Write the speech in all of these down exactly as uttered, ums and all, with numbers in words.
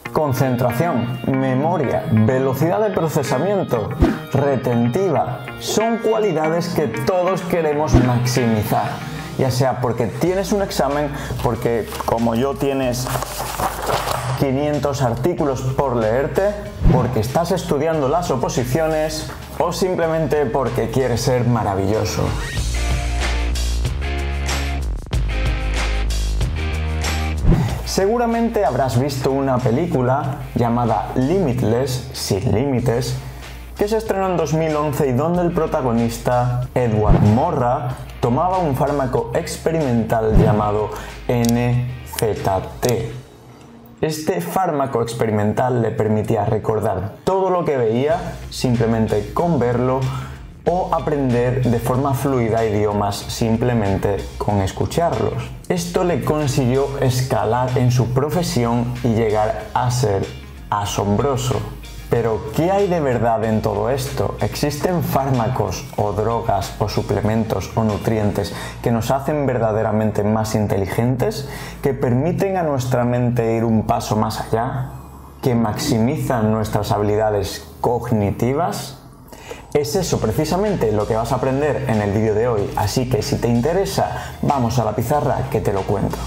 Concentración, memoria, velocidad de procesamiento, retentiva, son cualidades que todos queremos maximizar, ya sea porque tienes un examen, porque como yo tienes quinientos artículos por leerte, porque estás estudiando las oposiciones o simplemente porque quieres ser maravilloso. Seguramente habrás visto una película llamada Limitless, sin límites, que se estrenó en dos mil once y donde el protagonista, Edward Morra, tomaba un fármaco experimental llamado N Z T. Este fármaco experimental le permitía recordar todo lo que veía simplemente con verlo o aprender de forma fluida idiomas simplemente con escucharlos. Esto le consiguió escalar en su profesión y llegar a ser asombroso. Pero, ¿qué hay de verdad en todo esto? ¿Existen fármacos o drogas o suplementos o nutrientes que nos hacen verdaderamente más inteligentes? ¿Que permiten a nuestra mente ir un paso más allá? ¿Que maximizan nuestras habilidades cognitivas? Es eso precisamente lo que vas a aprender en el vídeo de hoy, así que si te interesa, vamos a la pizarra que te lo cuento.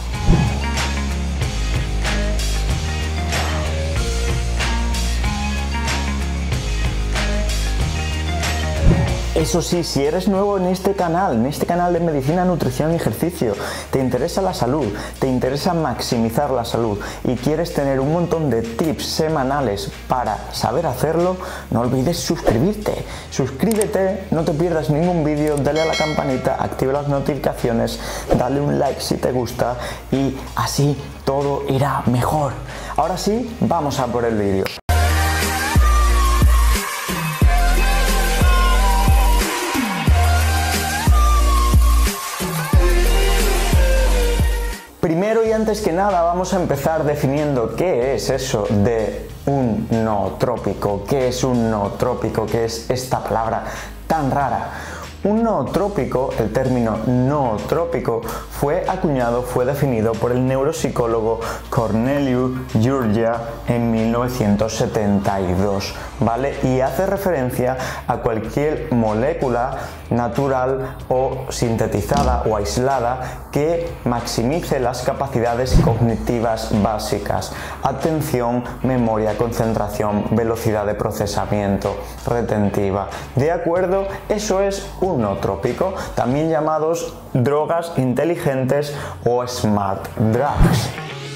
Eso sí, si eres nuevo en este canal, en este canal de medicina, nutrición y ejercicio, te interesa la salud, te interesa maximizar la salud y quieres tener un montón de tips semanales para saber hacerlo, no olvides suscribirte. Suscríbete, no te pierdas ningún vídeo, dale a la campanita, activa las notificaciones, dale un like si te gusta y así todo irá mejor. Ahora sí, vamos a por el vídeo. Primero y antes que nada vamos a empezar definiendo qué es eso de un nootrópico, qué es un nootrópico, qué es esta palabra tan rara. Un nootrópico, el término nootrópico, fue acuñado, fue definido por el neuropsicólogo Cornelius Georgia en mil novecientos setenta y dos, ¿vale? Y hace referencia a cualquier molécula natural o sintetizada o aislada que maximice las capacidades cognitivas básicas: atención, memoria, concentración, velocidad de procesamiento, retentiva. ¿De acuerdo? Eso es un nootrópico, también llamados drogas inteligentes o smart drugs.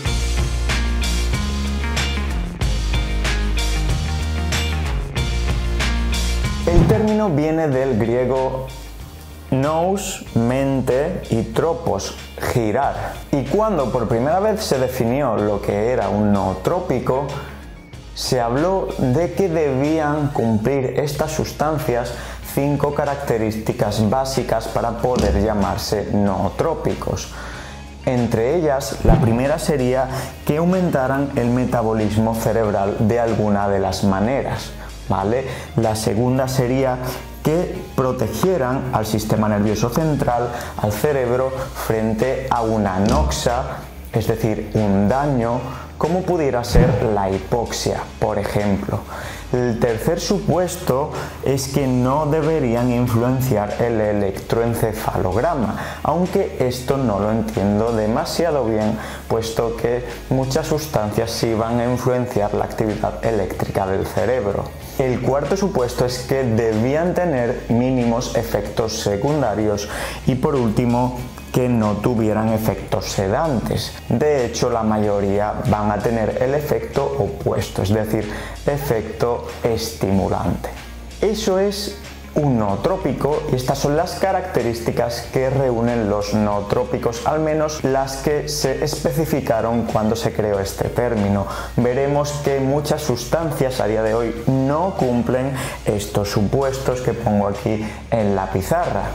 El término viene del griego nous, mente, y tropos, girar. Y cuando por primera vez se definió lo que era un nootrópico, se habló de que debían cumplir estas sustancias cinco características básicas para poder llamarse nootrópicos. Entre ellas, la primera sería que aumentaran el metabolismo cerebral de alguna de las maneras, ¿vale? La segunda sería que protegieran al sistema nervioso central, al cerebro, frente a una anoxia, es decir, un daño, como pudiera ser la hipoxia, por ejemplo. El tercer supuesto es que no deberían influenciar el electroencefalograma, aunque esto no lo entiendo demasiado bien, puesto que muchas sustancias sí van a influenciar la actividad eléctrica del cerebro. El cuarto supuesto es que debían tener mínimos efectos secundarios y, por último, que no tuvieran efectos sedantes. De hecho, la mayoría van a tener el efecto opuesto, es decir, efecto estimulante. Eso es un nootrópico y estas son las características que reúnen los nootrópicos, al menos las que se especificaron cuando se creó este término. Veremos que muchas sustancias a día de hoy no cumplen estos supuestos que pongo aquí en la pizarra.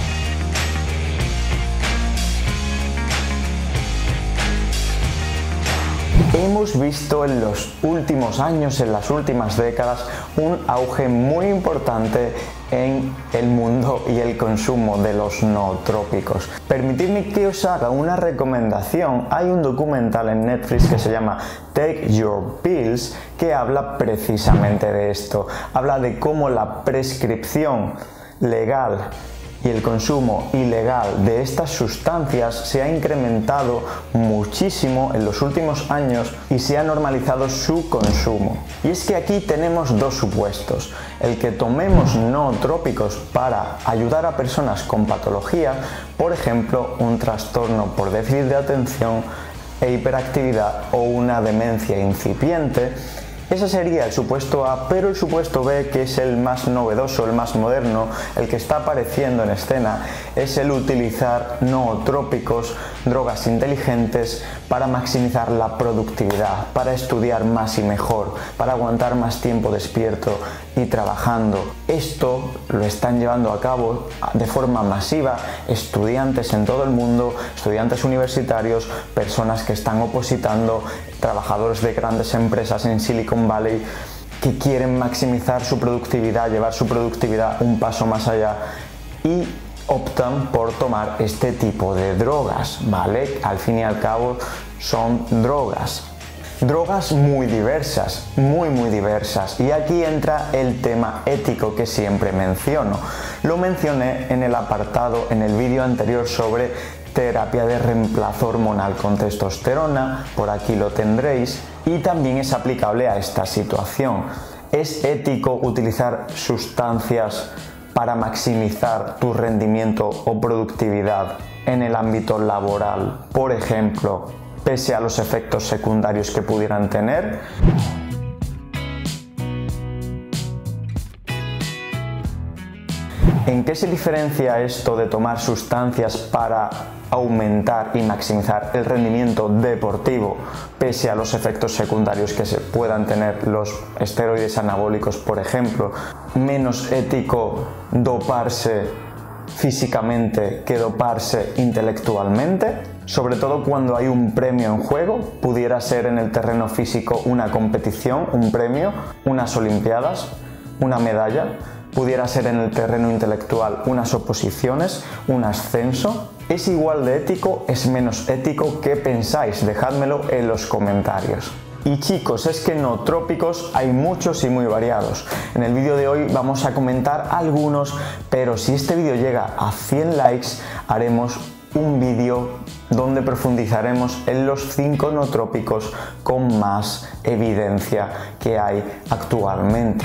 Hemos visto en los últimos años, en las últimas décadas, un auge muy importante en el mundo y el consumo de los nootrópicos. Permitidme que os haga una recomendación. Hay un documental en Netflix que se llama Take Your Pills que habla precisamente de esto. Habla de cómo la prescripción legal y el consumo ilegal de estas sustancias se ha incrementado muchísimo en los últimos años y se ha normalizado su consumo. Y es que aquí tenemos dos supuestos: el que tomemos nootrópicos para ayudar a personas con patología, por ejemplo un trastorno por déficit de atención e hiperactividad o una demencia incipiente. Ese sería el supuesto A, pero el supuesto B, que es el más novedoso, el más moderno, el que está apareciendo en escena, es el utilizar nootrópicos, drogas inteligentes, para maximizar la productividad, para estudiar más y mejor, para aguantar más tiempo despierto y trabajando. Esto lo están llevando a cabo de forma masiva estudiantes en todo el mundo, estudiantes universitarios, personas que están opositando, trabajadores de grandes empresas en Silicon Valley que quieren maximizar su productividad, llevar su productividad un paso más allá y optan por tomar este tipo de drogas, ¿vale? Al fin y al cabo son drogas. Drogas muy diversas, muy muy diversas, y aquí entra el tema ético que siempre menciono. Lo mencioné en el apartado, en el vídeo anterior sobre terapia de reemplazo hormonal con testosterona, por aquí lo tendréis, y también es aplicable a esta situación. ¿Es ético utilizar sustancias para maximizar tu rendimiento o productividad en el ámbito laboral, por ejemplo, pese a los efectos secundarios que pudieran tener? ¿En qué se diferencia esto de tomar sustancias para aumentar y maximizar el rendimiento deportivo pese a los efectos secundarios que se puedan tener los esteroides anabólicos, por ejemplo? ¿Menos ético doparse físicamente que doparse intelectualmente? Sobre todo cuando hay un premio en juego, pudiera ser en el terreno físico una competición, un premio, unas olimpiadas, una medalla. Pudiera ser en el terreno intelectual unas oposiciones, un ascenso. ¿Es igual de ético? ¿Es menos ético? ¿Qué pensáis? Dejádmelo en los comentarios. Y chicos, es que nootrópicos hay muchos y muy variados. En el vídeo de hoy vamos a comentar algunos, pero si este vídeo llega a cien likes, haremos un vídeo donde profundizaremos en los cinco nootrópicos con más evidencia que hay actualmente.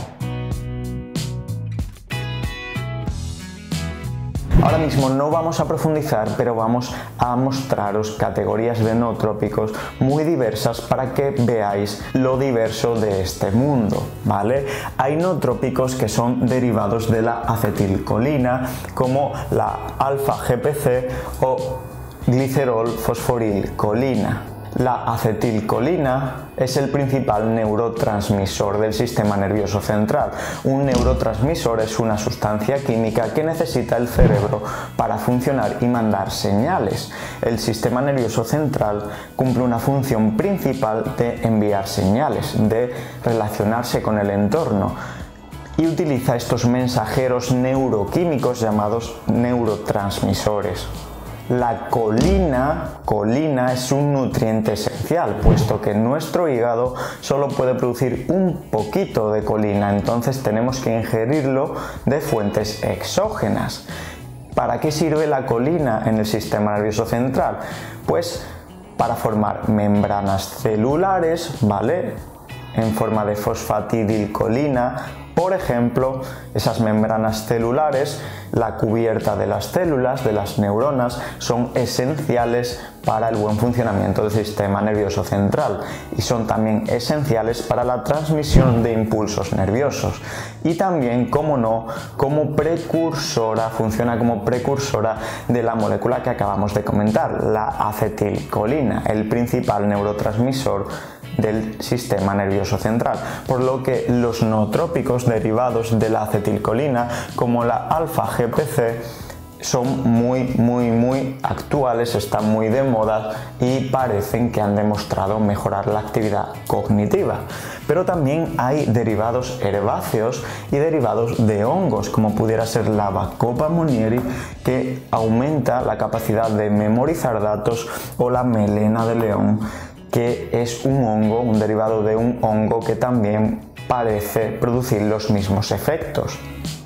Ahora mismo no vamos a profundizar, pero vamos a mostraros categorías de nootrópicos muy diversas para que veáis lo diverso de este mundo, ¿vale? Hay nootrópicos que son derivados de la acetilcolina, como la alfa-G P C o glicerol fosforilcolina. La acetilcolina es el principal neurotransmisor del sistema nervioso central. Un neurotransmisor es una sustancia química que necesita el cerebro para funcionar y mandar señales. El sistema nervioso central cumple una función principal de enviar señales, de relacionarse con el entorno, y utiliza estos mensajeros neuroquímicos llamados neurotransmisores. La colina, colina es un nutriente esencial, puesto que nuestro hígado solo puede producir un poquito de colina, entonces tenemos que ingerirlo de fuentes exógenas. ¿Para qué sirve la colina en el sistema nervioso central? Pues para formar membranas celulares, ¿vale? En forma de fosfatidilcolina. Por ejemplo, esas membranas celulares, la cubierta de las células, de las neuronas, son esenciales para el buen funcionamiento del sistema nervioso central y son también esenciales para la transmisión de impulsos nerviosos. Y también, como no, como precursora, funciona como precursora de la molécula que acabamos de comentar, la acetilcolina, el principal neurotransmisor del sistema nervioso central, por lo que los nootrópicos derivados de la acetilcolina, como la alfa-G P C, son muy muy muy actuales, están muy de moda y parecen que han demostrado mejorar la actividad cognitiva. Pero también hay derivados herbáceos y derivados de hongos, como pudiera ser la Bacopa monnieri, que aumenta la capacidad de memorizar datos, o la melena de león, que es un hongo, un derivado de un hongo que también parece producir los mismos efectos.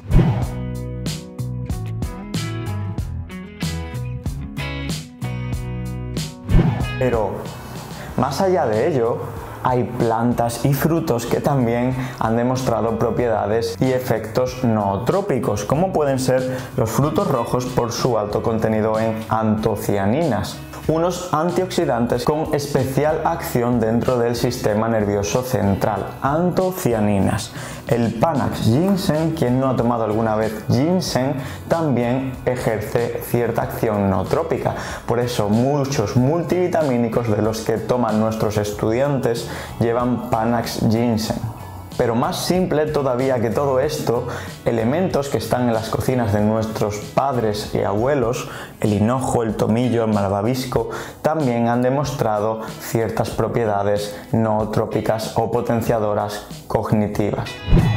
Pero más allá de ello, hay plantas y frutos que también han demostrado propiedades y efectos nootrópicos, como pueden ser los frutos rojos por su alto contenido en antocianinas, unos antioxidantes con especial acción dentro del sistema nervioso central. Antocianinas. El Panax ginseng, quien no ha tomado alguna vez ginseng, también ejerce cierta acción nootrópica. Por eso muchos multivitamínicos de los que toman nuestros estudiantes llevan Panax ginseng. Pero más simple todavía que todo esto, elementos que están en las cocinas de nuestros padres y abuelos, el hinojo, el tomillo, el malvavisco, también han demostrado ciertas propiedades nootrópicas o potenciadoras cognitivas.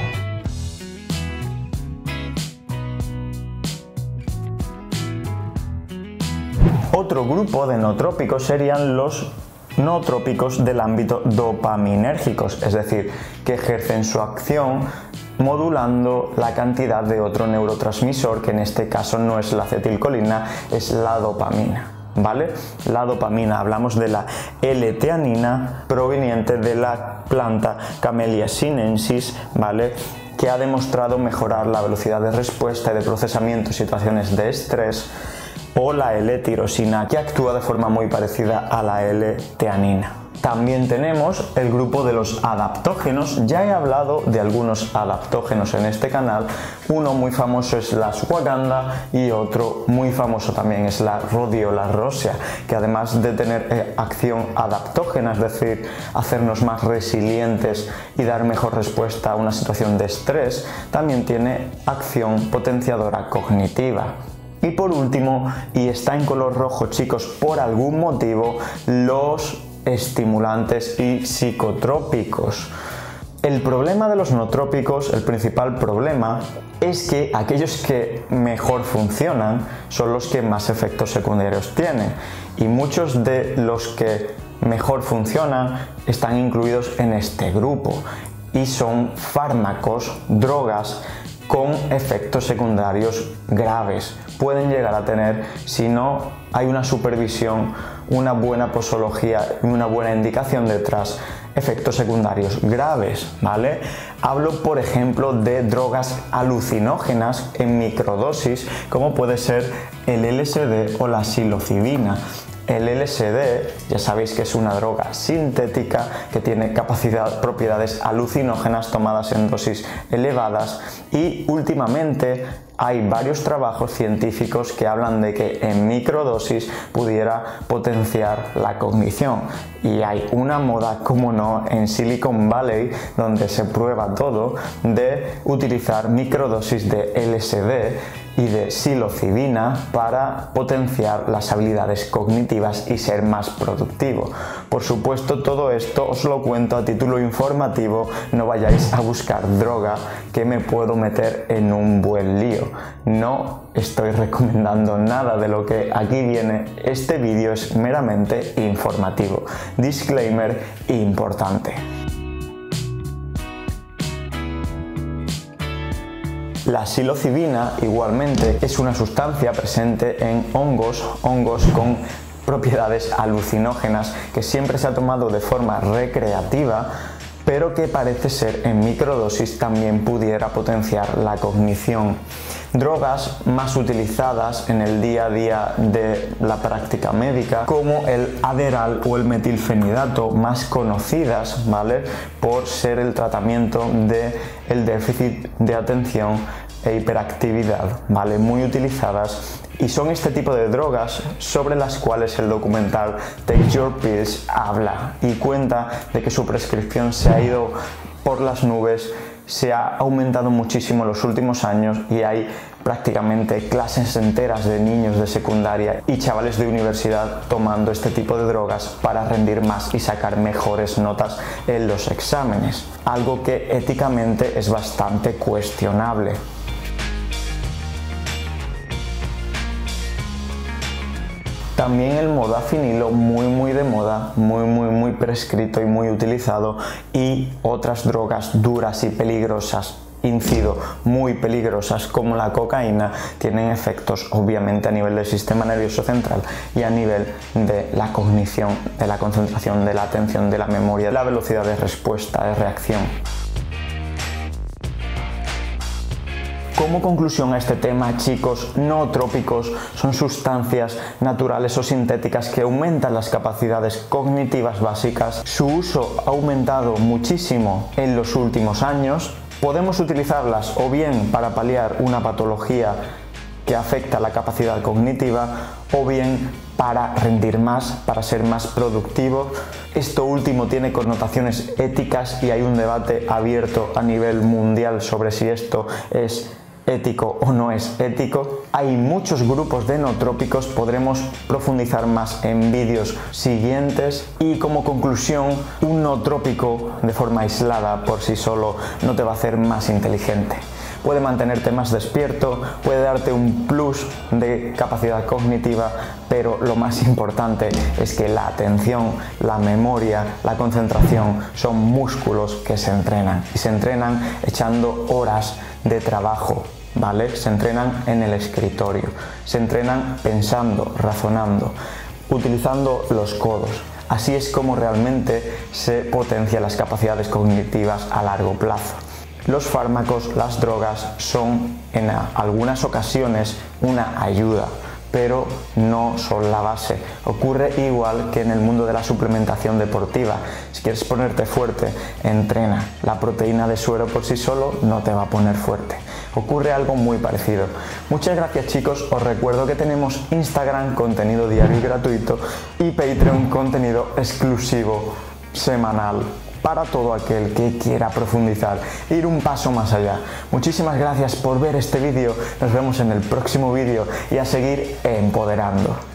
Otro grupo de nootrópicos serían los nootrópicos del ámbito dopaminérgicos, es decir, que ejercen su acción modulando la cantidad de otro neurotransmisor, que en este caso no es la acetilcolina, es la dopamina. ¿Vale? La dopamina, hablamos de la L-teanina proveniente de la planta Camellia sinensis, ¿vale?, que ha demostrado mejorar la velocidad de respuesta y de procesamiento en situaciones de estrés, o la L-tirosina, que actúa de forma muy parecida a la L-teanina. También tenemos el grupo de los adaptógenos. Ya he hablado de algunos adaptógenos en este canal. Uno muy famoso es la ashwagandha y otro muy famoso también es la rhodiola rosea, que además de tener eh, acción adaptógena, es decir, hacernos más resilientes y dar mejor respuesta a una situación de estrés, también tiene acción potenciadora cognitiva. Y por último, y está en color rojo, chicos, por algún motivo, los estimulantes y psicotrópicos. El problema de los nootrópicos, el principal problema, es que aquellos que mejor funcionan son los que más efectos secundarios tienen, y muchos de los que mejor funcionan están incluidos en este grupo y son fármacos, drogas con efectos secundarios graves. Pueden llegar a tener, si no hay una supervisión, una buena posología y una buena indicación detrás, efectos secundarios graves, ¿vale? Hablo, por ejemplo, de drogas alucinógenas en microdosis, como puede ser el L S D o la psilocibina. El L S D, ya sabéis que es una droga sintética que tiene capacidad, propiedades alucinógenas tomadas en dosis elevadas, y últimamente hay varios trabajos científicos que hablan de que en microdosis pudiera potenciar la cognición. Y hay una moda, como no, en Silicon Valley, donde se prueba todo, de utilizar microdosis de L S D y de psilocibina para potenciar las habilidades cognitivas y ser más productivo. Por supuesto, todo esto os lo cuento a título informativo, no vayáis a buscar droga, que me puedo meter en un buen lío. No estoy recomendando nada de lo que aquí viene, este vídeo es meramente informativo. Disclaimer importante. La psilocibina igualmente es una sustancia presente en hongos, hongos con propiedades alucinógenas, que siempre se ha tomado de forma recreativa, pero que parece ser en microdosis también pudiera potenciar la cognición. Drogas más utilizadas en el día a día de la práctica médica, como el Adderall o el metilfenidato, más conocidas, ¿vale?, por ser el tratamiento del déficit de atención e hiperactividad, ¿vale?, muy utilizadas. Y son este tipo de drogas sobre las cuales el documental Take Your Pills habla y cuenta de que su prescripción se ha ido por las nubes, se ha aumentado muchísimo en los últimos años y hay prácticamente clases enteras de niños de secundaria y chavales de universidad tomando este tipo de drogas para rendir más y sacar mejores notas en los exámenes, algo que éticamente es bastante cuestionable. También el modafinilo, muy muy de moda, muy muy muy prescrito y muy utilizado, y otras drogas duras y peligrosas, incido, muy peligrosas como la cocaína, tienen efectos obviamente a nivel del sistema nervioso central y a nivel de la cognición, de la concentración, de la atención, de la memoria, de la velocidad de respuesta, de reacción. Como conclusión a este tema, chicos, nootrópicos son sustancias naturales o sintéticas que aumentan las capacidades cognitivas básicas. Su uso ha aumentado muchísimo en los últimos años. Podemos utilizarlas o bien para paliar una patología que afecta la capacidad cognitiva o bien para rendir más, para ser más productivo. Esto último tiene connotaciones éticas y hay un debate abierto a nivel mundial sobre si esto es ético o no es ético. Hay muchos grupos de nootrópicos, podremos profundizar más en vídeos siguientes, y como conclusión, un nootrópico de forma aislada por sí solo no te va a hacer más inteligente. Puede mantenerte más despierto, puede darte un plus de capacidad cognitiva, pero lo más importante es que la atención, la memoria, la concentración son músculos que se entrenan, y se entrenan echando horas de trabajo, ¿vale? Se entrenan en el escritorio, se entrenan pensando, razonando, utilizando los codos. Así es como realmente se potencian las capacidades cognitivas a largo plazo. Los fármacos, las drogas son en algunas ocasiones una ayuda, pero no son la base. Ocurre igual que en el mundo de la suplementación deportiva. Si quieres ponerte fuerte, entrena. La proteína de suero por sí solo no te va a poner fuerte. Ocurre algo muy parecido. Muchas gracias, chicos. Os recuerdo que tenemos Instagram, contenido diario y gratuito, y Patreon, contenido exclusivo semanal para todo aquel que quiera profundizar, ir un paso más allá. Muchísimas gracias por ver este vídeo. Nos vemos en el próximo vídeo y a seguir empoderando.